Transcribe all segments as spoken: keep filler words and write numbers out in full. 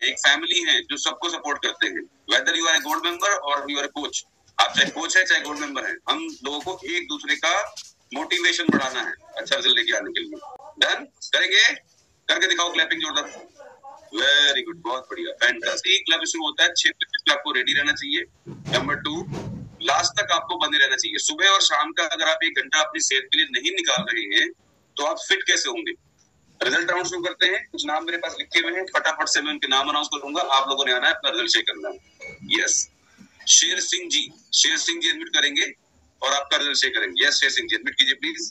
एक फैमिली है जो सबको सपोर्ट करते हैं, whether you are a gold member और यू आर ए कोच। आप चाहे कोच है चाहे गोल्ड मेंबर है, हम लोगों को एक दूसरे का मोटिवेशन बढ़ाना है अच्छा रिजल्ट लेके आने के लिए। डन करेंगे, करके दिखाओ क्लैपिंग जोरदार। वेरी गुड, बहुत बढ़िया, फैंटास्टिक। क्लब शुरू होता है छह बजे, आपको रेडी रहना चाहिए। नंबर टू, लास्ट तक आपको बंदे रहना चाहिए। सुबह और शाम का अगर आप एक घंटा अपनी सेहत के लिए नहीं निकाल रहे हैं तो आप फिट कैसे होंगे। रिजल्ट राउंड शुरू करते हैं। कुछ नाम मेरे पास लिखे हुए हैं, फटाफट से मैं उनके नाम अनाउंस करूंगा। आप लोगों ने आना है, अपना रिजल्ट शेयर करना है। यस, शेर सिंह जी, शेर सिंह जी एडमिट करेंगे और आपका रिजल्ट शेयर करेंगे। यस शेर सिंह जी एडमिट कीजिए please.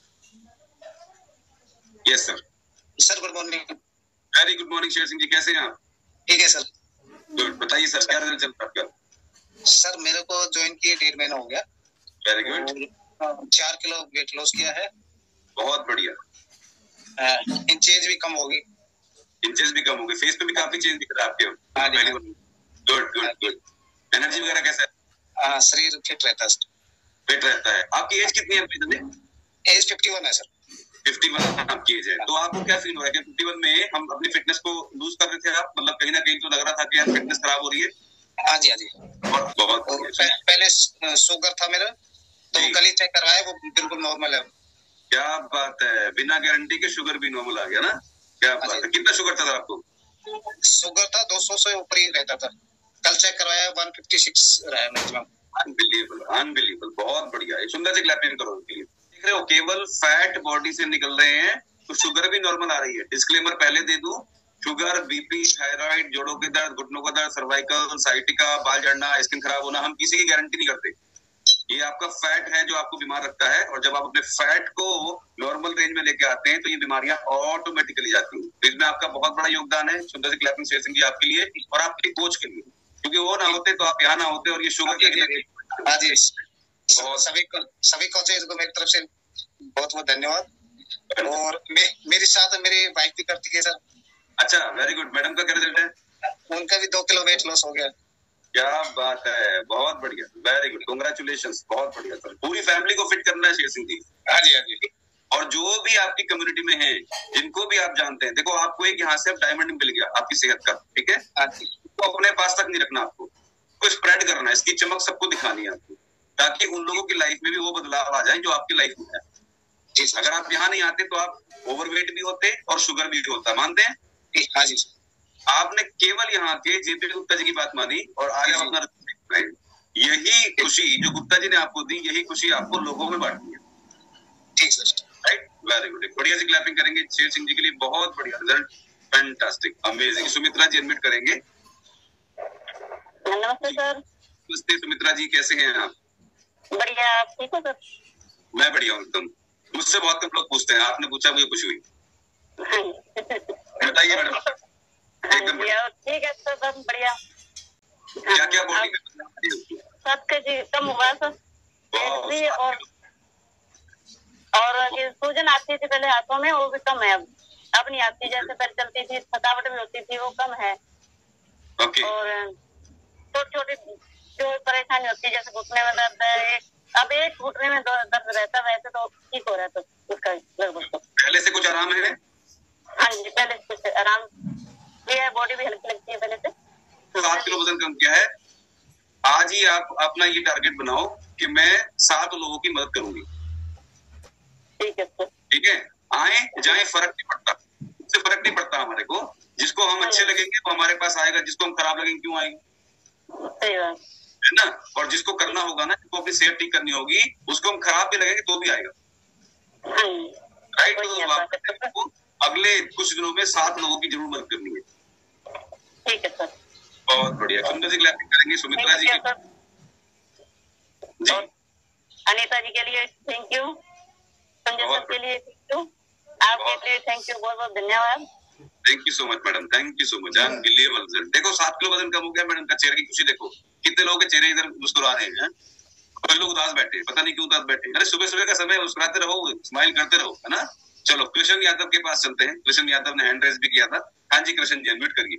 Yes sir. Sir good morning. Very good morning Sher Singh ji, कैसे हैं आप? ठीक है सर। गुड, बताइए सर क्या रिजल्ट चल रहा है आपका? सर मेरे को ज्वाइन किए डेढ़ महीना हो गया। Very good. चार किलो वेट लॉस किया है। बहुत बढ़िया। इंचेज भी कम हो गई। इंचेस भी कम हो गए, फेस पे भी काफी चेंज दिख रहा है आपके। Good good good. एनर्जी वगैरह कैसा है? शरीर फिट रहता है। फिट रहता है। आपकी एज कितनी है? एज फिफ्टी वन है सर। फिफ्टी वन आपकी एज है, तो आपको क्या फील हो रहा है कि फिफ्टी वन में हम अपनी फिटनेस को लूज कर रहे थे आप, मतलब कहीं ना कहीं तो लग रहा था कि यार फिटनेस खराब हो रही है? हाँ जी हाँ जी। बहुत बहुत पह, पहले शुगर था मेरा, तो कल ही चेक करवाया, वो बिल्कुल नॉर्मल है। क्या बात है, बिना गारंटी के शुगर भी नॉर्मल आ गया ना? क्या बात है। कितना शुगर था आपको? शुगर था दो सौ से ऊपर ही रहता था। कल चेक करवाया वन फिफ्टी सिक्स रहा मैक्सिमम। अनबिलीवेबल अनबिलीवेबल, बहुत बढ़िया है। सुंदर से क्लैपिंग करो उनके लिए। देख रहे हो, केवल फैट बॉडी से निकल रहे हैं तो शुगर भी नॉर्मल आ रही है। डिस्क्लेमर पहले दे दूं, शुगर, बीपी, थायराइड, जोड़ों के दर्द, घुटनों का दर्द, सर्वाइकल, साइटिका, बाल झड़ना, स्किन खराब होना, हम किसी की गारंटी नहीं करते। ये आपका फैट है जो आपको बीमार रखता है, और जब आप अपने फैट को नॉर्मल रेंज में लेके आते हैं तो ये बीमारियां ऑटोमेटिकली जाती हैं। तो इसमें आपका बहुत बड़ा योगदान है। सुंदर से क्लैपिंग शेर सिंह जी आपके लिए और आपके कोच के लिए, क्योंकि वो ना होते तो आप यहाँ ना होते, और ये शुगर के हाँ जी। सभी को सभी कोचेज को मेरी तरफ से बहुत बहुत धन्यवाद। और मे, मेरे साथ मेरी वाइफ भी करती है सर। अच्छा, वेरी गुड। मैडम का क्या रिजल्ट है? उनका भी दो किलो वेट लॉस हो गया। क्या बात है, बहुत बढ़िया, वेरी गुड, कांग्रेचुलेशंस, बहुत बढ़िया सर। पूरी फैमिली को फिट करना है शेर सिंह जी। हाँ जी हाँ जी। और जो भी आपकी कम्युनिटी में है, जिनको भी आप जानते हैं, देखो आपको एक यहाँ से अब डायमंड मिल गया आपकी सेहत का, ठीक है? हाँ जी। तो अपने पास तक नहीं रखना, आपको को स्प्रेड करना है, इसकी चमक सबको दिखानी है आपको, ताकि उन लोगों की लाइफ में भी वो बदलाव आ जाए जो आपकी लाइफ में है। अगर आप यहाँ नहीं आते तो आप ओवरवेट भी होते और शुगर भी होता, मानते हैं? हाँ जी। आपने केवल यहाँ के जेपी गुप्ता जी की बात मानी और आगे अपना, यही खुशी जो गुप्ता जी ने आपको दी, यही खुशी आपको लोगों में बांटनी है। ठीक सर, राइट, वेरी गुड। बढ़िया सी क्लैपिंग करेंगे शेर सिंह जी के लिए, बहुत बढ़िया result, fantastic, amazing. Sumitra ji admit करेंगे। नमस्ते सर। नमस्ते सुमित्रा जी, कैसे हैं आप? बढ़िया, आप ठीक हो सर? मैं बढ़िया हूँ एकदम। मुझसे बहुत कम लोग पूछते हैं, आपने पूछा, मुझे खुशी हुई। बताइए मैडम। एकदम बढ़िया। ठीक है सर, सब बढ़िया। क्या क्या बॉडी में सात केजी कम हुआ सर, और और ये सूजन आती थी पहले हाथों में, वो भी कम है अब। अब नहीं आती, जैसे पहले चलती थी, थकावट भी होती थी, वो कम है। ओके। और छोटी छोटी जो परेशानी होती है, जैसे घुटने में दर्द है, अब एक घुटने में दर्द रहता है, वैसे तो ठीक हो रहा है तो उसका लगभग। तो पहले से कुछ आराम है? हाँ जी, पहले से कुछ आराम है, बॉडी भी हल्की लगती है पहले से। सात किलो वजन कम किया है। आज ही आप अपना ये टारगेट बनाओ कि मैं सात लोगों की मदद करूंगी। ठीक है सर। ठीक है, आए जाए फर्क नहीं पड़ता, उससे फर्क नहीं पड़ता हमारे को। जिसको हम अच्छे लगेंगे वो हमारे पास आएगा, जिसको हम खराब लगेंगे क्यों आएगा? सही बात है ना? और जिसको करना होगा ना, जिसको अपनी सेहत ठीक करनी होगी, उसको हम खराब भी लगेंगे तो भी आएगा। राइट, तो अगले कुछ दिनों में सात लोगों की जरूर मदद करनी है। ठीक है सर, बहुत बढ़िया। सुंदर जी क्लैपिंग करेंगे सुमित्रा जी की। जी। अनीता जी के लिए थैंक यू, संजय सर के लिए थैंक यू, आपके लिए थैंक यू, बहुत बहुत धन्यवाद। Thank you so much madam, thank you so much. Unbelievable result. देखो सात किलो वजन कम हो गया, मैडम का चेहरे की खुशी देखो, कितने लोगों के चेहरे इधर मुस्कुरा रहे हैं। कुछ लोग उदास बैठे, पता नहीं क्यों उदास बैठे। अरे सुबह सुबह का समय, मुस्कुराते रहो, स्माइल करते रहो, है ना? चलो कृष्ण यादव के पास चलते हैं। कृष्ण यादव ने हैंड रेस भी किया था। हाँ जी कृष्ण जी, अनम्यूट करिए।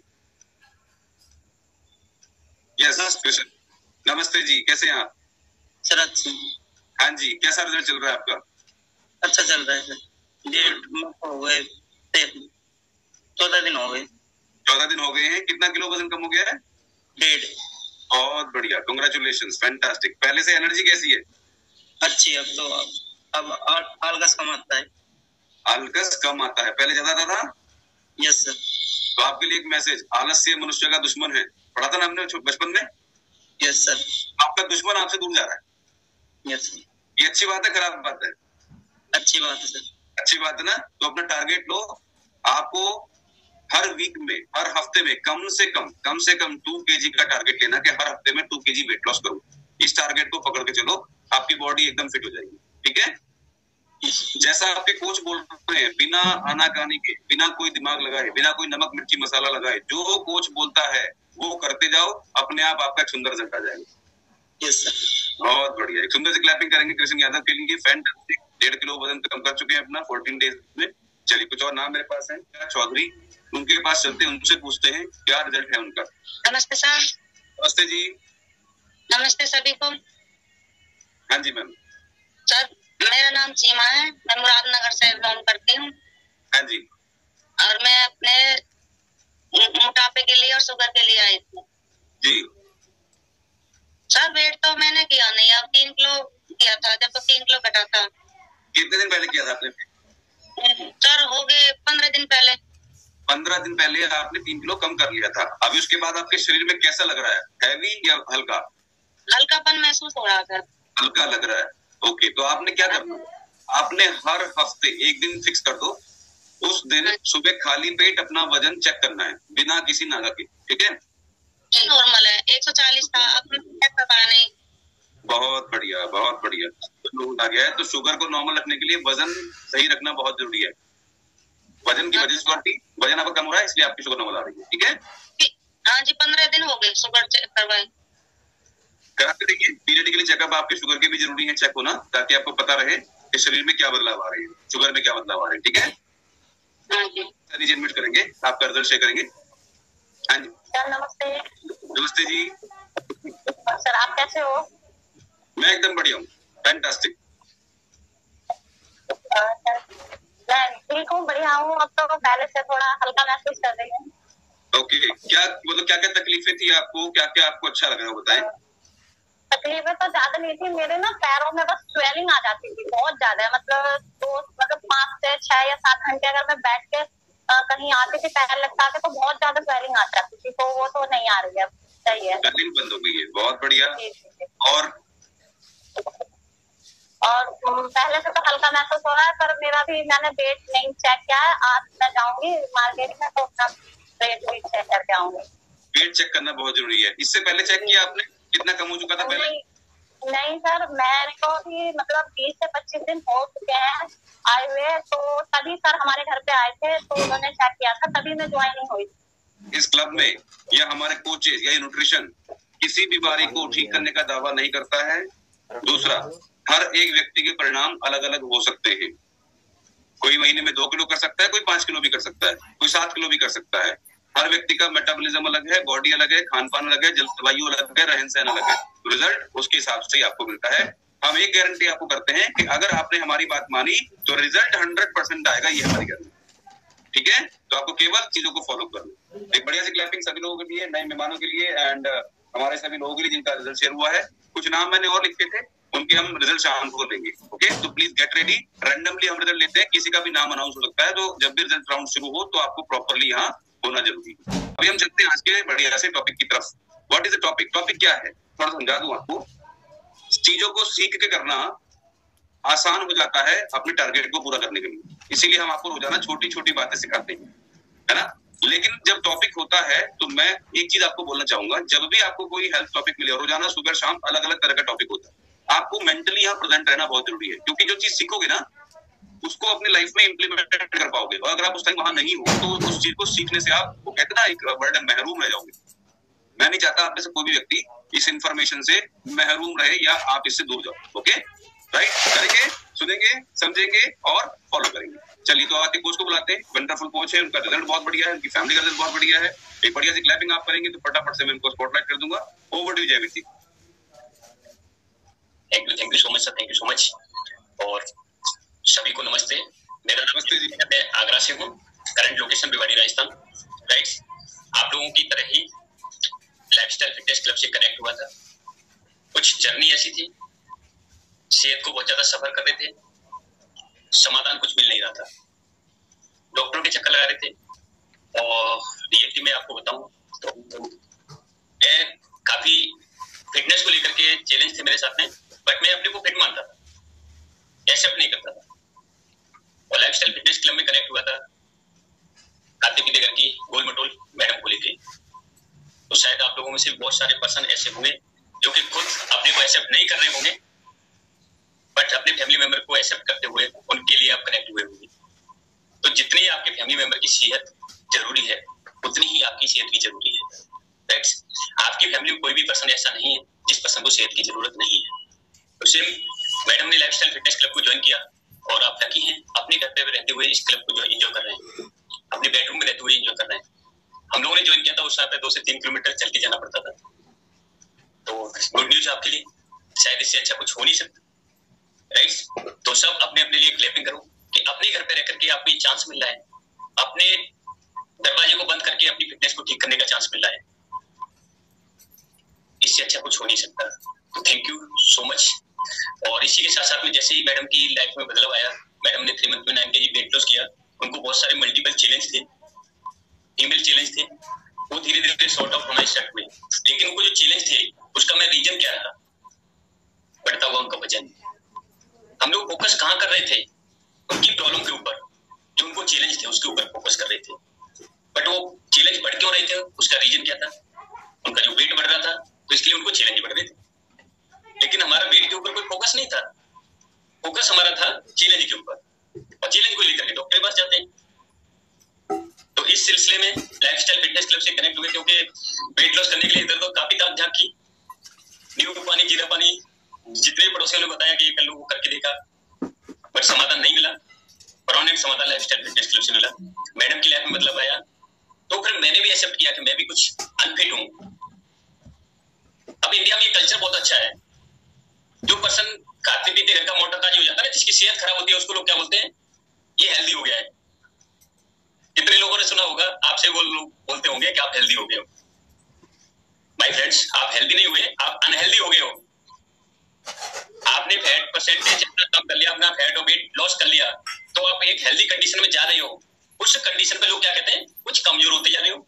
यस कृष्ण, नमस्ते जी, कैसे हैं आप? सर अच्छे। हाँ जी, कैसा रिजल्ट चल रहा है आपका? अच्छा चल रहा है सर। डेढ़ हो गए, चौदह दिन हो गए। चौदह दिन हो गए हैं, कितना किलो वजन कम हो गया है? डेढ़। बहुत बढ़िया, कांग्रेचुलेशंस, फैंटास्टिक। पहले से एनर्जी कैसी है? अच्छी। अब तो अब आलगस कम आता है। आलगस कम आता है, पहले ज्यादा आता था? Yes sir. तो आपके लिए एक मैसेज, आलस्य मनुष्य का दुश्मन है, पढ़ा था ना हमने बचपन में? Yes sir. आपका दुश्मन आपसे दूर जा रहा है। Yes sir. ये अच्छी बात है खराब बात है? अच्छी बात है सर। अच्छी बात है ना। तो अपना टारगेट लो, आपको हर वीक में, हर हफ्ते में कम से कम कम से कम टू केजी का टारगेट लेना कि हर हफ्ते में टू केजी वेट लॉस करो। इस टारगेट को पकड़ के चलो, आपकी बॉडी एकदम फिट हो जाएगी। ठीक है? जैसा आपके कोच बोल रहे हैं, बिना आनाकानी के, बिना कोई दिमाग लगाए, बिना कोई नमक मिर्ची मसाला लगाए, जो कोच बोलता है वो करते जाओ, अपने आप आपका एक सुंदर रिजल्ट आ जाएगा। Yes sir. बहुत बढ़िया। एक सुंदर सी क्लैपिंग करेंगे कृष्ण यादव के लिए। फैंटास्टिक, डेढ़ किलो वजन कम कर चुके हैं अपना फोर्टीन डेज में। चलिए, कुछ और नाम मेरे पास है, चौधरी, उनके पास चलते हैं, उनसे पूछते हैं क्या रिजल्ट है उनका। नमस्ते सर। नमस्ते जी। नमस्ते सभी को। हाँ जी मैम। सर, मेरा नाम सीमा है, मैं मुरादनगर से बिलोंग करती हूँ। हाँ जी। और मैं अपने मोटापे के लिए और शुगर के लिए आई थी जी। सर, वेट तो मैंने किया नहीं, अब तीन किलो किया था, जब तो तीन किलो घटा था। कितने दिन पहले किया था आपने? सर, हो गए पंद्रह दिन पहले। पंद्रह दिन पहले आपने तीन किलो कम कर लिया था। अभी उसके बाद आपके शरीर में कैसा लग रहा है? हैवी या हल्का? हल्कापन महसूस हो रहा था। हल्का लग रहा है। ओके, तो आपने क्या करना, आपने हर हफ्ते एक दिन फिक्स कर दो, उस दिन सुबह खाली पेट अपना वजन चेक करना है, बिना किसी नागा के। ठीक है? नॉर्मल है, एक सौ चालीस था, अब चेक करवाया नहीं। बहुत बढ़िया, बहुत बढ़िया। तो आ गया है, तो शुगर को नॉर्मल रखने के लिए वजन सही रखना बहुत जरूरी है। वजन की वजह से बढ़ती, वजन आपका कम हो रहा है, इसलिए आपकी शुगर नॉर्मल आ रही है। ठीक है? हाँ जी, पंद्रह दिन हो गए शुगर चेक करवाए। कराते देखिए, पीरियडिकली चेकअप आपके शुगर के भी जरूरी है चेक होना, ताकि आपको पता रहे कि शरीर में क्या बदलाव आ रहे हैं, शुगर में क्या बदलाव आ रहे हैं। ठीक है? हाँ जी। सर एडमिट करेंगे, आपका रिजल्ट शेयर करेंगे। हाँ जी सर, नमस्ते। नमस्ते जी। सर, आप कैसे हो? मैं एकदम बढ़िया हूँ, फैंटास्टिक। मैं ठीक हूँ, बढ़िया हूँ। अब तो पहले से थोड़ा हल्का महसूस कर रही हूँ। ओके, क्या मतलब क्या क्या तकलीफें थी आपको, क्या क्या आपको अच्छा लग रहा है बताएं? तकलीफें तो ज्यादा नहीं थी, मेरे ना पैरों में बस स्वेलिंग आ जाती थी, बहुत ज्यादा। मतलब दो मतलब पाँच से छह या सात घंटे अगर मैं बैठ के आ, कहीं आती थी पैर लटका के, तो बहुत ज्यादा स्वेलिंग आ जाती थी, तो वो तो नहीं आ रही है, सही है। स्वेलिंग बंद हो गई है, बहुत बढ़िया। और और पहले से तो हल्का महसूस हो रहा है, पर मेरा भी, मैंने वेट नहीं चेक किया है। आज मैं जाऊंगी मार्केट में तो अपना वेट भी चेक करके आऊंगी। वेट चेक करना बहुत जरूरी है। इससे पहले चेक किया आपने, कितना कम हो चुका था पहले? नहीं, नहीं सर, मेरे को भी मतलब बीस से पच्चीस दिन हो चुके हैं आए हुए, तो तभी सर हमारे घर पे आए थे, तो उन्होंने चेक किया था, तभी मैं ज्वाइनिंग हुई। इस क्लब में या हमारे कोचेज या न्यूट्रिशन किसी बीमारी को ठीक करने का दावा नहीं करता है। दूसरा, हर एक व्यक्ति के परिणाम अलग अलग हो सकते हैं। कोई महीने में दो किलो कर सकता है, कोई पांच किलो भी कर सकता है, कोई सात किलो भी कर सकता है। हर व्यक्ति का मेटाबॉलिज्म अलग है, बॉडी अलग है, खान पान अलग है, जलवायु अलग है, रहन सहन अलग है। रिजल्ट उसके हिसाब से ही आपको मिलता है। हम एक गारंटी आपको करते हैं कि अगर आपने हमारी बात मानी तो रिजल्ट हंड्रेड परसेंट आएगा, ये हमारी गारंटी। ठीक है? तो आपको केवल चीजों को फॉलो करना। एक बढ़िया सी क्लैपिंग सभी लोगों के लिए, नए मेहमानों के लिए एंड हमारे सभी लोगों के लिए जिनका रिजल्ट शेयर हुआ है। कुछ नाम मैंने और लिखे थे, उनके हम रिजल्ट शाम को लेंगे। ओके, तो प्लीज गेट रेडी। रैंडमली हम रिजल्ट लेते हैं, किसी का भी नाम अनाउंस हो सकता है, तो जब भी रिजल्ट राउंड शुरू हो तो आपको प्रॉपरली यहाँ होना जरूरी है। अभी हम चलते हैं आज के बढ़िया से टॉपिक की तरफ। What is the topic? Topic क्या है, थोड़ा समझा दूं आपको। चीजों को सीख के करना आसान हो जाता है अपने टारगेट को पूरा करने के लिए, इसीलिए हम आपको रोजाना छोटी छोटी बातें सिखाते हैं, है ना। लेकिन जब टॉपिक होता है तो मैं एक चीज आपको बोलना चाहूंगा, जब भी आपको कोई हेल्थ टॉपिक मिले, रोजाना सुबह शाम अलग अलग तरह का टॉपिक होता है, आपको मेंटली यहाँ प्रेजेंट रहना बहुत जरूरी है, क्योंकि जो चीज सीखोगे ना उसको अपनी लाइफ में इम्प्लीमेंट कर पाओगे। और अगर आप उस टाइम वहां नहीं हो तो उस चीज को सीखने से आप, वो कहते ना, एक वर्ड महरूम रह जाओगे। मैं नहीं चाहता आप में से कोई भी व्यक्ति इस इंफॉर्मेशन से महरूम रहे या आप इससे दूर जाओ। Okay, right? करेंगे, सुनेंगे, समझेंगे और फॉलो करेंगे। चलिए, तो आपके कोच को बुलाते हैं। वंडरफुल कोच है, उनका रिजल्ट बहुत बढ़िया है, उनकी फैमिली का रिजल्ट बहुत बढ़िया है। एक बढ़िया सी क्लैपिंग आप करेंगे तो फटाफट से मैं उनको स्पॉटलाइट कर दूंगा। Over to Jaiveer ji. Thank you, thank you so much sir, thank you so much. और सभी को नमस्ते। मेरा नाम नमस्ते जी। मैं आगरा से हूँ, current location Bhiwadi Rajasthan, right. आप लोगों की तरह ही लाइफस्टाइल फिटनेस क्लब से कनेक्ट हुआ था। कुछ जर्नी ऐसी थी, सेहत को बहुत ज्यादा सफर कर रहे थे, समाधान कुछ मिल नहीं रहा था, डॉक्टरों के चक्कर लगा रहे थे। और रियलिटी में आपको बताऊं तो मैं काफी फिटनेस को लेकर के चैलेंज थे मेरे साथ में, बट मैं अपने को फिट मानता था, एक्सेप्ट नहीं करता था। और लाइफस्टाइल फिटनेस क्लब में कनेक्ट हुआ था खाते पीते करके गोल मटोल मैडम को लेके। तो शायद आप लोगों में से बहुत सारे पर्सन ऐसे होंगे जो कि खुद अपने को एक्सेप्ट नहीं कर रहे होंगे, बट अपने फैमिली मेंबर को एक्सेप्ट करते हुए उनके लिए आप कनेक्ट हुए होंगे। तो जितनी आपके फैमिली मेंबर की सेहत जरूरी है, उतनी ही आपकी सेहत भी जरूरी है। राइट? आपकी फैमिली में कोई भी पर्सन ऐसा नहीं है जिस पर्सन को सेहत की जरूरत नहीं है। तो सेम मैडम ने लाइफस्टाइल फिटनेस क्लब को ज्वाइन किया और आप लकी हैं, अपने घर पे रहते हुए इस क्लब को एंजॉय कर रहे हैं, अपने बेडरूम में रहते हुए एंजॉय कर रहे हैं। हम लोगों ने ज्वाइन किया था उस समय पे दो से तीन किलोमीटर चल के जाना पड़ता था। तो गुड न्यूज आपके लिए, शायद इससे अच्छा कुछ हो नहीं सकता। राइट? तो सब अपने अपने लिए क्लैपिंग करो कि अपने घर पे रह करके आपको ये चांस मिल रहा है, अपने दरवाजे को बंद करके अपनी फिटनेस को ठीक करने का चांस मिल रहा है। इससे अच्छा कुछ हो नहीं सकता। तो थैंक यू सो मच। और इसी के साथ साथ में जैसे ही मैडम की लाइफ में बदलाव आया, मैडम ने थ्री मंथ में नाइन केजी वेट लॉस किया, उनको बहुत सारे मल्टीपल चैलेंज थे, फीमेल चैलेंज थे, वो धीरे धीरे सॉर्ट आउट होना स्टार्ट हुए। लेकिन उनको जो चैलेंज थे उसका मैं रीजन क्या रहा, बढ़ता हुआ उनका वजन। हम लोग फोकस कहाँ कर रहे थे? उनकी प्रॉब्लम के ऊपर, जो उनको चैलेंज थे उसके ऊपर फोकस कर रहे थे। बट वो चैलेंज बढ़ क्यों रहे थे, उसका रीजन क्या था? उनका जो वेट बढ़ रहा था तो इसलिए उनको चैलेंज बढ़ रहे थे। लेकिन हमारा वेट के ऊपर कोई फोकस नहीं था, फोकस हमारा था चैलेंज के ऊपर, और चैलेंज को लेकर के डॉक्टर के पास जाते हैं। तो इस सिलसिले में लाइफस्टाइल फिटनेस क्लब से कनेक्ट हुए, क्योंकि वेट लॉस करने के लिए इधर तो काफी ताक झाक की, नींबू पानी, जीरा पानी, जितने पड़ोसियों ने बताया कि ये कर लो, वो करके देखा, बट समाधान नहीं मिला। परमानेंट समाधान लाइफस्टाइल फिटनेस क्लब से मिला। मैडम की लाइफ में बदलाव आया, तो फिर मैंने भी एक्सेप्ट किया कि मैं भी कुछ अनफिट हूँ। अब इंडिया में कल्चर बहुत अच्छा है, जो पर्सन खाते पीते घर का मोटा ताजा हो जाता है, जिसकी सेहत खराब होती है, उसको लोग क्या बोलते हैं? ये हेल्दी हो गया है। कितने लोगों ने सुना होगा, आपसे वो लोग बोलते होंगे कि आप हेल्दी हो गए हो। माय फ्रेंड्स, आप हेल्दी नहीं हुए, आप अनहेल्दी हो गए हो। आपने फैट परसेंटेज इतना कम कर लिया, अपना फैट और वेट लॉस कर लिया, तो आप एक हेल्दी कंडीशन में जा रहे हो। उस कंडीशन पे लोग क्या कहते हैं? कुछ कमजोर होते जा रहे हो।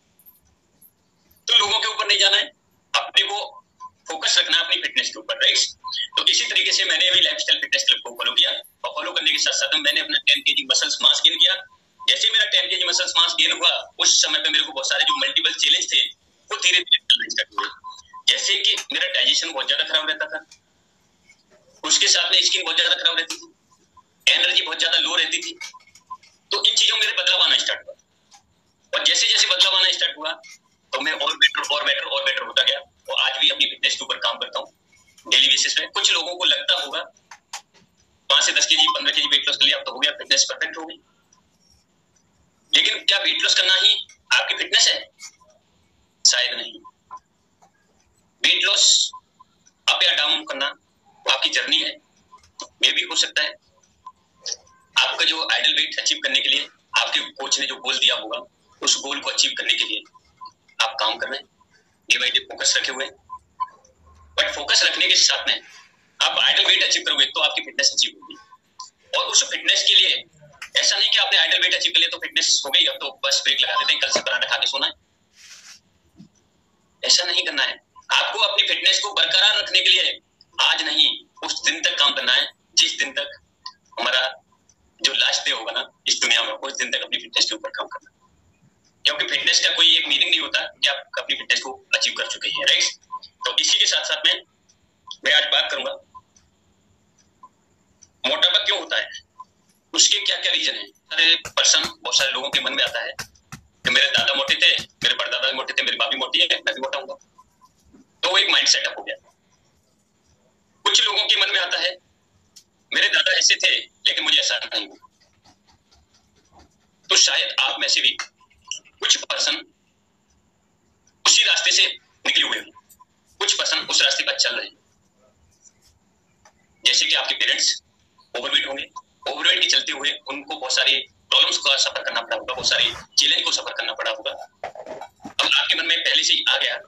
तो लोगों के ऊपर नहीं जाना है, अपने को फोकस रखना है अपनी फिटनेस के ऊपर। राइट? तो इसी तरीके से मैंने भी लाइफस्टाइल फिटनेस क्लब को फॉलो किया, और फॉलो करने के साथ साथ मैंने अपना ten KG muscles mass gain किया। जैसे मेरा ten KG muscles mass gain हुआ, उस समय पे मेरे को बहुत सारे जो मल्टीपल चैलेंज थे वो धीरे धीरे स्टार्ट हुए। जैसे कि मेरा डाइजेशन बहुत ज्यादा खराब रहता था, उसके साथ में स्किन बहुत ज्यादा खराब रहती थी, एनर्जी बहुत ज्यादा लो रहती थी। तो इन चीजों में मेरे बदलाव आना स्टार्ट हुआ, और जैसे जैसे बदलाव आना स्टार्ट हुआ तो मैं और बेटर और बेटर और बेटर होता गया। और आज भी अपनी फिटनेस के ऊपर काम करता हूँ डेली बेसिस पे। कुछ लोगों को लगता होगा पांच से दस केजी पंद्रह केजी वेट लॉस कर लिया, अब तो हो गया, फिटनेस परफेक्ट हो गई। लेकिन क्या वेट लॉस करना ही आपकी फिटनेस है? शायद नहीं। वेट लॉस अप या डाउन करना आपकी जर्नी है, मे भी हो सकता है। आपका जो आइडल वेट अचीव करने के लिए आपके कोच ने जो गोल दिया होगा, उस गोल को अचीव करने के लिए आप काम कर रहे हैं, डे बाई डे फोकस रखे हुए। बट फोकस रखने के साथ में आप आइडल वेट अचीव करोगे तो आपकी फिटनेस अचीव होगी। और उस फिटनेस के लिए ऐसा नहीं कि आपने आइडल वेट अचीव कर लिया तो फिटनेस हो गई, अब तो बस ब्रेक लगा देते हैं, कल से पराठा खा के सोना है। ऐसा नहीं करना है। आपको अपनी फिटनेस को बरकरार रखने के लिए आज नहीं, उस दिन तक काम करना है जिस दिन तक हमारा जो लास्ट डे होगा ना इस दुनिया में, उस दिन तक अपनी फिटनेस के ऊपर काम करना। क्योंकि फिटनेस का कोई एक मीनिंग नहीं होता कि आप अपनी फिटनेस को अचीव कर चुके हैं। राइट? तो इसी के साथ साथ में मैं आज बात करूंगा मोटापा क्यों होता है, उसके क्या क्या रीजन है। सारे पर्सन, बहुत सारे लोगों के मन में आता है कि मेरे दादा मोटे थे, मेरे परदादा मोटे थे, मेरी भाभी मोटी है, मैं भी मोटा हूँ। तो वो एक माइंड सेटअप हो गया। कुछ लोगों के मन में आता है मेरे दादा ऐसे थे लेकिन मुझे ऐसा नहीं हुआ। तो शायद आप में से भी कुछ पर्सन उसी रास्ते से निकले हुए हैं, कुछ पर्सन उस रास्ते पर चल रहे हैं। जैसे कि आपके पेरेंट्स ओवरवेट होंगे, ओवरवेट के चलते हुए उनको बहुत सारी प्रॉब्लम्स का सफर करना पड़ा होगा, बहुत सारी चैलेंज को सफर करना पड़ा होगा। अब आप आपके मन में पहले से ही आ गया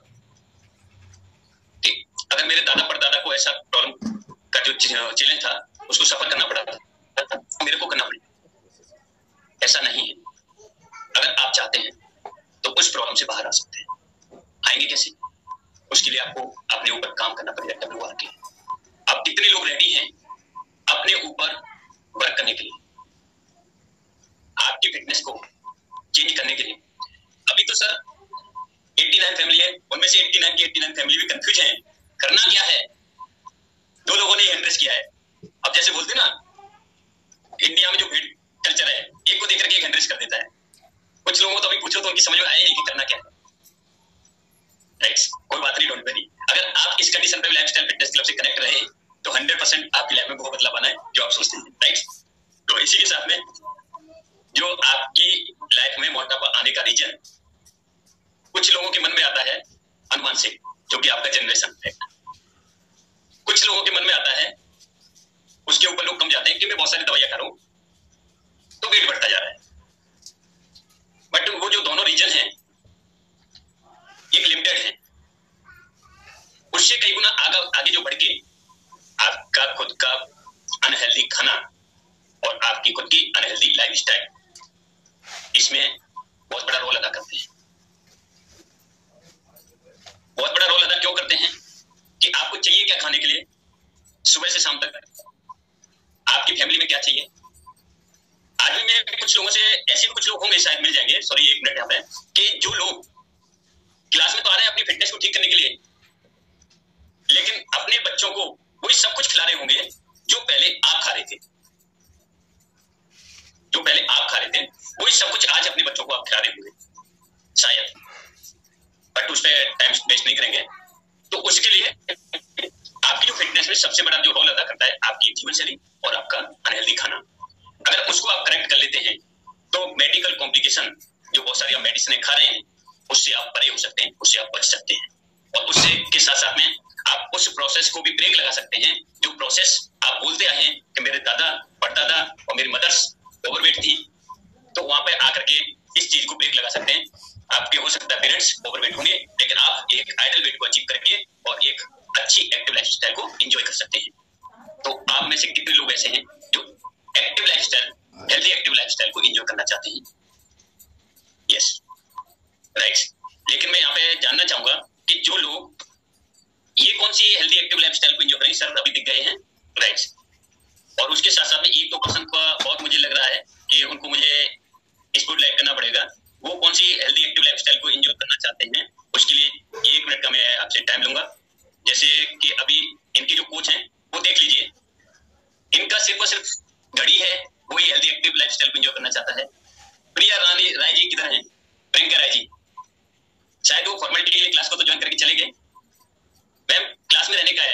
कि अगर मेरे दादा परदादा को ऐसा प्रॉब्लम का जो चैलेंज था उसको सफर करना पड़ा था, मेरे को करना पड़ेगा, ऐसा नहीं है। अगर आप चाहते हैं तो उस प्रॉब्लम से बाहर आ सकते हैं। आएंगे कैसे? उसके लिए आपको अपने ऊपर काम करना पड़ेगा। डब्ल्यू आर के आप कितने लोग रेडी हैं अपने ऊपर वर्क करने के लिए, आपकी फिटनेस को चेंज करने के लिए? अभी तो सर नवासी फैमिली है, उनमें से नवासी की नवासी फैमिली भी कंफ्यूज है, करना क्या है। दो लोगों ने एंड्रेस किया है। अब जैसे बोलते ना इंडिया में जो भीड़ कल्चर है, एक को देख करके एक एंड्रेस कर देता है। कुछ लोगों को तो अभी पूछो तो उनकी समझ में आया नहीं कि करना क्या है। राइट, कोई बात नहीं, डोंट वरी। अगर आप इस कंडीशन पे लाइफस्टाइल फिटनेस क्लब से कनेक्ट रहे तो हंड्रेड परसेंट आपकी लाइफ में बहुत बदलाव आना है जो आप सोचते हैं। राइट, तो इसी के साथ में जो आपकी लाइफ में मोटापा आने का रीजन कुछ लोगों के मन में आता है अनुमान से, जो कि आपका जनरेशन है। कुछ लोगों के मन में आता है, उसके ऊपर लोग कम जाते हैं कि मैं बहुत सारी दवाइयां करूं तो वेट बढ़ता जा रहा है। बट वो जो दोनों रीजन है एक लिमिटेड है, उससे कई गुना आगे आगे जो बढ़ के आपका खुद का अनहेल्दी खाना और आपकी खुद की अनहेल्दी लाइफस्टाइल इसमें बहुत बड़ा रोल अदा करते हैं। बहुत बड़ा रोल अदा क्यों करते हैं कि आपको चाहिए क्या खाने के लिए, सुबह से शाम तक आपकी फैमिली में क्या चाहिए। आज भी मैं कुछ लोगों से, ऐसे कुछ लोग होंगे शायद मिल जाएंगे, सॉरी एक मिनट यहाँ पे, कि जो लोग क्लास में तो आ रहे हैं अपनी फिटनेस को ठीक करने के लिए, लेकिन अपने बच्चों को वही सब कुछ खिला रहे होंगे जो पहले आप खा रहे थे। जो पहले आप खा रहे थे वही सब कुछ आज अपने बच्चों को आप खिला रहे होंगे शायद, बट उस पर टाइम वेस्ट नहीं करेंगे। तो उसके लिए आपकी जो फिटनेस में सबसे बड़ा जो रोल अदा करता है आपकी जीवन शैली और आपका अनहेल्दी खाना। अगर उसको आप करेक्ट कर लेते हैं तो मेडिकल कॉम्प्लिकेशन जो बहुत सारी आप मेडिसिन खा रहे हैं उससे आप परे हो सकते हैं, उससे आप बच सकते हैं। और उससे के साथ साथ में आप उस प्रोसेस को भी ब्रेक लगा सकते हैं जो प्रोसेस आप बोलते आए हैं कि मेरे दादा परदादा और मेरी मदर्स ओवरवेट थी, तो वहां पे आकर के इस चीज को ब्रेक लगा सकते हैं। आपके हो सकता है पेरेंट्स ओवरवेट होंगे, लेकिन आप एक आइडल वेट को अचीव करके और एक अच्छी एक्टिव लाइफस्टाइल को एंजॉय कर सकते हैं। तो आप में से कितने लोग ऐसे हैं जो active lifestyle, healthy active lifestyle को एंजॉय करना चाहते हैं? Yes, right. लेकिन मैं यहाँ पे जानना चाहूंगा कि जो लोग ये कौन सी हेल्दी एक्टिव लाइफस्टाइल को एंजॉय करेंगे, सर अभी दिख गए हैं, राइट। और उसके साथ साथ में एक दो पर्सन का बहुत मुझे लग रहा है कि उनको मुझे स्पॉटलाइट करना पड़ेगा। वो कौन सी हेल्दी एक्टिव लाइफस्टाइल को एंजॉय करना चाहते हैं, उसके लिए एक मिनट का मैं आपसे टाइम लूंगा। जैसे कि अभी इनकी जो कोच हैं वो देख लीजिए, इनका सिर्फ और सिर्फ घड़ी है, वही हेल्दी एक्टिव लाइफस्टाइल को एंजॉय करना चाहता है। प्रिया रानी राय जी किधर हैं? प्रियंका राय जी शायद वो फॉर्मेलिटी के लिए क्लास को तो ज्वाइन करके चले गए। मैम क्लास में रहने का है,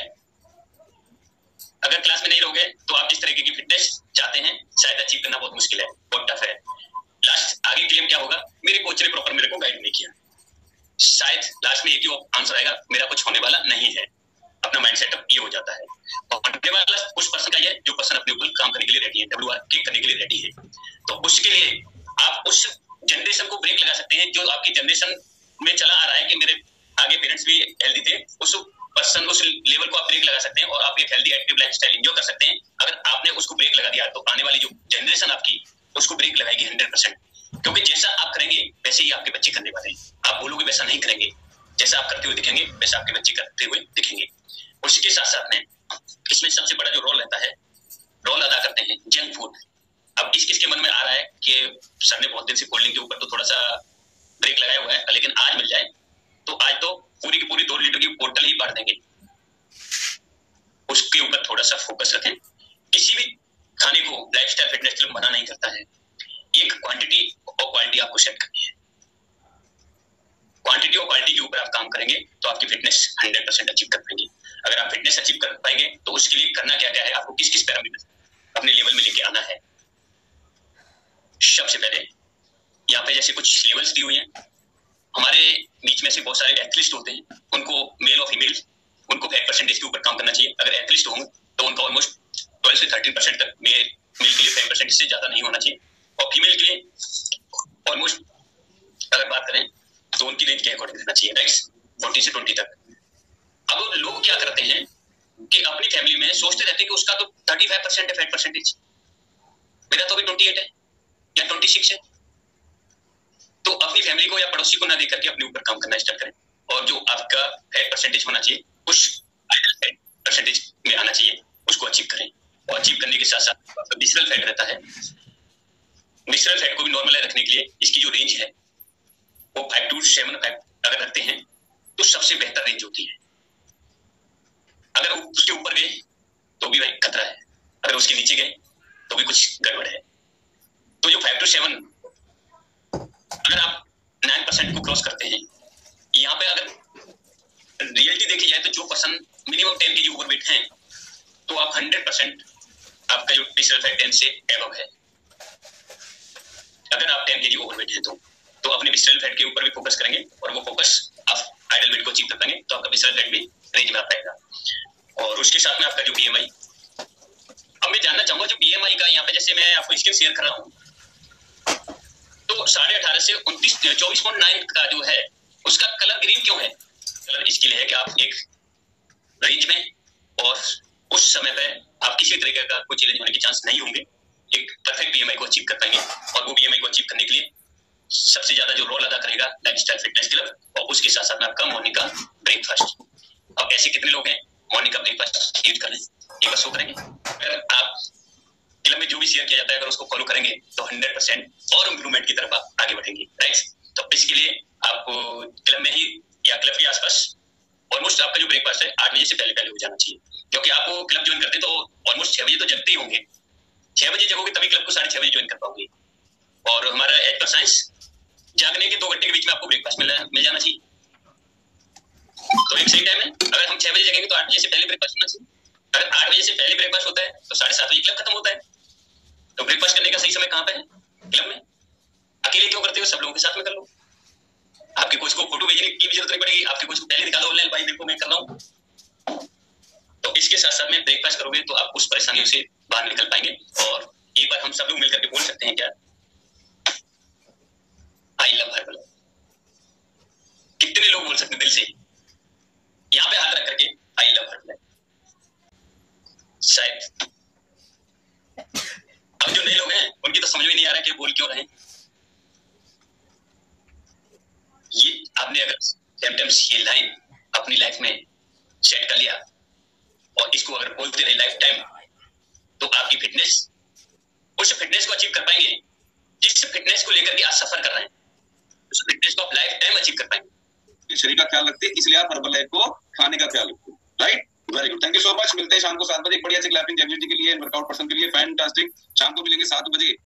अगर क्लास में नहीं रहोगे तो आप जिस तरीके की फिटनेस चाहते हैं शायद अचीव करना बहुत मुश्किल है, बहुत टफ है। लास्ट आगे क्लेम क्या होगा, मेरे कोच ने प्रॉपर मेरे को गाइड नहीं किया। शायद लास्ट में एक ही आंसर आएगा, मेरा कुछ होने वाला नहीं है। अपना माइंड सेटअप ये हो जाता है। और होने वाला उस पर्सन का ये है जो पर्सन अपने ऊपर काम करने के लिए रेडी है, डब्ल्यू आर के करने के लिए रेडी है। तो उसके लिए आप उस जनरेशन को ब्रेक लगा सकते हैं जो आपकी जनरेशन में चला आ रहा है कि मेरे आगे पेरेंट्स भी हेल्दी थे, उस पर्सन उस लेवल को आप ब्रेक लगा सकते हैं और आप एक हेल्दी एक्टिव लाइफस्टाइल एंजॉय कर सकते हैं। अगर आपने उसको ब्रेक लगा दिया तो आने वाली जो जनरेशन आपकी उसको ब्रेक लगाएगी हंड्रेड परसेंट, क्योंकि जैसा आप करेंगे वैसे ही आपके बच्चे करने वाले हैं। आप बोलोगे वैसा नहीं करेंगे, जैसा आप करते हुए दिखेंगे वैसा आपके बच्चे करते हुए दिखेंगे। उसके साथ साथ में इसमें सबसे बड़ा जो रोल रहता है, रोल अदा करते हैं जंक फूड। अब किस किस के मन में आ रहा है कि सर ने बहुत दिन से कोल्ड ड्रिंक के ऊपर तो थोड़ा सा ब्रेक लगाया हुआ है, लेकिन आज मिल जाए तो आज तो पूरी की पूरी दो लीटर की बोतल ही बांट देंगे। उसके ऊपर थोड़ा सा फोकस रखें। किसी भी खाने को लाइफस्टाइल फिटनेस के लिए मना नहीं करता है, एक क्वांटिटी और क्वालिटी आपको सेट करनी है। क्वांटिटी और क्वालिटी के ऊपर आप काम करेंगे तो आपकी फिटनेस हंड्रेड परसेंट अचीव कर पाएंगे। अगर आप फिटनेस अचीव कर पाएंगे तो उसके लिए करना क्या क्या है, आपको किस किस पैरामीटर अपने लेवल में लेके आना है। सबसे पहले यहाँ पे जैसे कुछ लेवल्स दी हुई हैं, हमारे बीच में से बहुत सारे एथलीट होते हैं, उनको मेल और फीमेल उनको फैट परसेंटेज के ऊपर काम करना चाहिए। अगर एथलीट होंगे तो उनका ऑलमोस्ट ट्वेल्व से थर्टीन परसेंट तक, मेल मेल के लिए फैट परसेंटेज से ज्यादा नहीं होना चाहिए, और फीमेल के लिए ऑलमोस्ट अगर बात करें तो उनकी रेंज के अकॉर्डिंग रहना चाहिए, राइट, फोर्टी से ट्वेंटी तक। अब लोग क्या करते हैं कि अपनी फैमिली में सोचते रहते हैं कि उसका तो थर्टी फाइव परसेंट है फैट परसेंटेज, मेरा तो अभी ट्वेंटी एट है या ट्वेंटी सिक्स है। तो अपनी फैमिली को या पड़ोसी को ना देकर के अपने ऊपर काम करना स्टार्ट करें, और जो आपका फैट परसेंटेज होना चाहिए उस आइडियल फैट परसेंटेज में आना चाहिए, उसको अचीव करें। और अचीव करने के साथ साथ विसरल फैट रहता है, विसरल फैट को भी नॉर्मल रखने के लिए इसकी जो रेंज है वो फाइव टू सेवन फाइव अगर रखते हैं तो सबसे बेहतर रेंज होती है। अगर उसके ऊपर गए तो भी भाई खतरा है, अगर उसके नीचे गए तो भी कुछ गड़बड़ है। तो जो फाइव टू सेवन अगर आप नाइन परसेंट को क्रॉस करते हैं, यहाँ पे अगर रियलिटी देखी जाए तो जो person minimum ten KG overweight हैं तो आप हंड्रेड परसेंट आपका जो विसरल फैट टेन से एबव है। अगर आप टेन केजी ओवरवेट हैं तो तो अपने विसरल फैट के ऊपर भी फोकस करेंगे और वो फोकस आप आइडियल वेट को अचीव कर पाएंगे, तो आपका विसरल फैट भी रेंज में आ पाएगा। और उसके साथ में आपका जो बीएमआई, अब मैं जानना चाहूंगा जो बीएमआई का यहाँ पे जैसे मैं आपको स्क्रीन शेयर कर रहा हूँ, तो साढ़े अठारह से उनतीस चौबीस पॉइंट नाइन का जो है उसका कलर ग्रीन क्यों है? कलर इसके लिए है कि आप एक रेंज में और उस समय पे आप किसी तरीके का कोई चैलेंज होने के चांस नहीं होंगे, एक परफेक्ट बीएमआई को अचीव कर पाएंगे। और वो बीएमआई को अचीव करने के लिए सबसे ज्यादा जो रोल अदा करेगा लाइफस्टाइल फिटनेस क्लब, और उसके साथ साथ में आपका मॉर्निंग का ब्रेकफास्ट। अब ऐसे कितने लोग हैं मॉर्निंग का ब्रेकफास्ट यूज करें, एक बार शो करेंगे। अगर आप क्लब में जो भी शेयर किया जाता है अगर उसको फॉलो करेंगे तो हंड्रेड परसेंट और इम्प्रूवमेंट की तरफ आप आगे बढ़ेंगे, राइट। तो इसके लिए आपको क्लब में ही या क्लब के आसपास ऑलमोस्ट आपका जो ब्रेकफास्ट है आठ बजे से पहले पहले हो जाना चाहिए, क्योंकि आप क्लब ज्वाइन करते तो ऑलमोस्ट छह बजे तो जगते ही होंगे। छह बजे जगोगे तभी क्लब को साढ़े छह बजे ज्वाइन कर पाओगे। और हमारा एज पर साइंस जागने के दो घंटे के बीच में आपको ब्रेकफास्ट मिल मिल जाना चाहिए, तो एक सही टाइम है। अगर हम छह बजे जगेंगे तो आठ बजे से पहले ब्रेकफास्ट होना चाहिए। अगर आठ बजे से पहले ब्रेकफास्ट होता है तो साढ़े सात बजे क्लब खत्म होता है। तो ब्रेकफास्ट करने का सही समय कहाँ पे है? क्लब में। अकेले क्यों करते हो? सब लोगों के साथ में कर लो। आपके कोच को फोटो भेजने की भी जरूरत नहीं पड़ेगी, आपके कोच को पहले दिखा दो ऑनलाइन, भाई देखो मैं कर रहा हूँ। तो इसके साथ साथ में ब्रेकफास्ट करोगे तो आप उस परेशानियों से बाहर निकल पाएंगे। और एक बार हम सब लोग मिलकर के बोल सकते हैं क्या, आई लव हर्बल। कितने लोग बोल सकते हैं दिल से? यहाँ पे हाथ रख करके आई लव हर्बल। शायद अब जो नए लोग हैं उनकी तो समझ में नहीं आ रहा कि बोल क्यों रहे हैं। ये आपने अगर सिम्टम्स ये लाइन अपनी लाइफ में सेट कर लिया और इसको अगर बोलते रहे लाइफ टाइम, तो आपकी फिटनेस, उस फिटनेस को अचीव कर पाएंगे जिस फिटनेस को लेकर के आज सफर कर रहे हैं, उस फिटनेस को आप लाइफ टाइम अचीव कर पाएंगे। शरीर का ख्याल रखते हैं, इसलिए आप हर्बल लाइफ को खाने का ख्याल रखते हैं, right. Very good, thank you so much. मिलते हैं शाम को सात बजे बढ़िया से क्लैपिंग जगजीत जी के लिए, वर्कआउट पर्सन के लिए फैंटास्टिक। शाम को मिलेंगे सात बजे